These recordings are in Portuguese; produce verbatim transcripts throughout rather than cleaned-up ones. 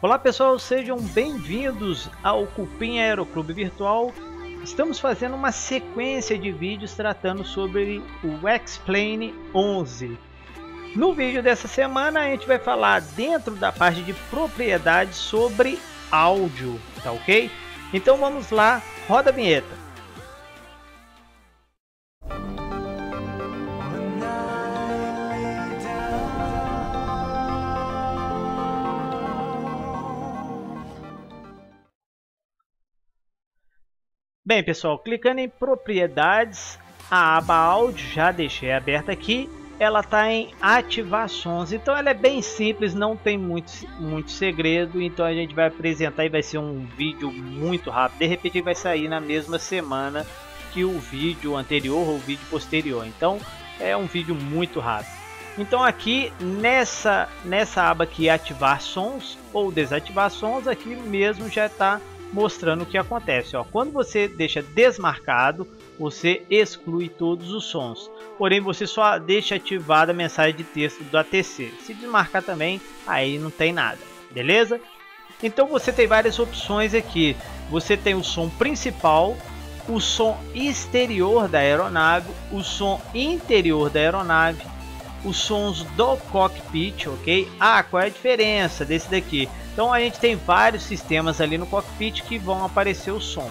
Olá pessoal, sejam bem-vindos ao Cupim Aeroclube Virtual. Estamos fazendo uma sequência de vídeos tratando sobre o X-Plane onze. No vídeo dessa semana a gente vai falar dentro da parte de propriedades sobre áudio, tá ok? Então vamos lá, roda a vinheta. Bem pessoal, clicando em propriedades, a aba áudio já deixei aberta aqui, ela está em ativações, então ela é bem simples, não tem muito, muito segredo, então a gente vai apresentar e vai ser um vídeo muito rápido, de repente vai sair na mesma semana que o vídeo anterior ou o vídeo posterior, então é um vídeo muito rápido. Então aqui nessa, nessa aba aqui, ativar sons ou desativar sons, aqui mesmo já está mostrando o que acontece. Ó, quando você deixa desmarcado, você exclui todos os sons, porém você só deixa ativada a mensagem de texto do A T C. Se desmarcar também, aí não tem nada, beleza? Então você tem várias opções aqui. Você tem o som principal, o som exterior da aeronave, o som interior da aeronave, os sons do cockpit, ok? Ah, qual é a diferença desse daqui? Então a gente tem vários sistemas ali no cockpit que vão aparecer o som.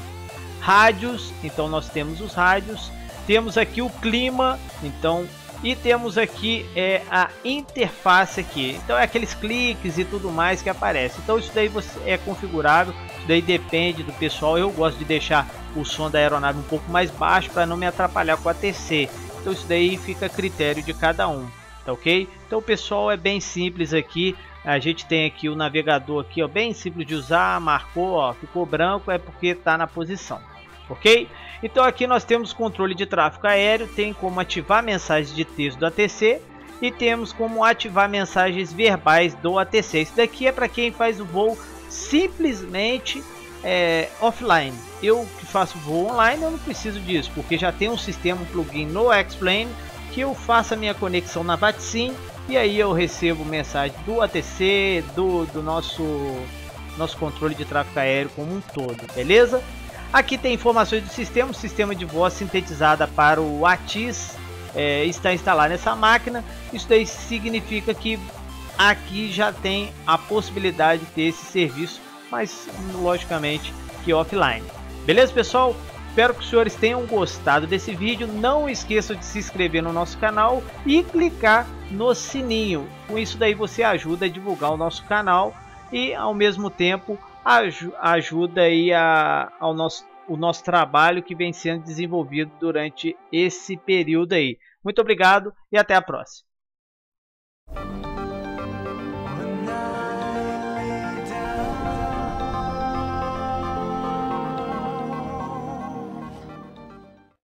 Rádios, então nós temos os rádios, temos aqui o clima, então, e temos aqui é, a interface aqui. Então é aqueles cliques e tudo mais que aparece. Então isso daí você, é configurável, isso daí depende do pessoal. Eu gosto de deixar o som da aeronave um pouco mais baixo para não me atrapalhar com a A T C. Então isso daí fica a critério de cada um. Tá ok? Então pessoal, é bem simples aqui. A gente tem aqui o navegador aqui, ó, bem simples de usar, marcou, ó, ficou branco, é porque está na posição, ok? Então aqui nós temos controle de tráfego aéreo, tem como ativar mensagens de texto do A T C e temos como ativar mensagens verbais do A T C. Isso daqui é para quem faz o voo simplesmente é, offline. Eu que faço voo online, eu não preciso disso, porque já tem um sistema, um plugin no X-Plane, que eu faço a minha conexão na VATSIM e aí eu recebo mensagem do A T C, do, do nosso, nosso controle de tráfego aéreo como um todo, beleza? Aqui tem informações do sistema, o sistema de voz sintetizada para o A T I S é, está instalado nessa máquina. Isso daí significa que aqui já tem a possibilidade de ter esse serviço, mas logicamente que offline. Beleza pessoal? Espero que os senhores tenham gostado desse vídeo. Não esqueçam de se inscrever no nosso canal e clicar no sininho. Com isso daí você ajuda a divulgar o nosso canal e ao mesmo tempo aj ajuda aí a, ao nosso, o nosso trabalho que vem sendo desenvolvido durante esse período aí. Muito obrigado e até a próxima.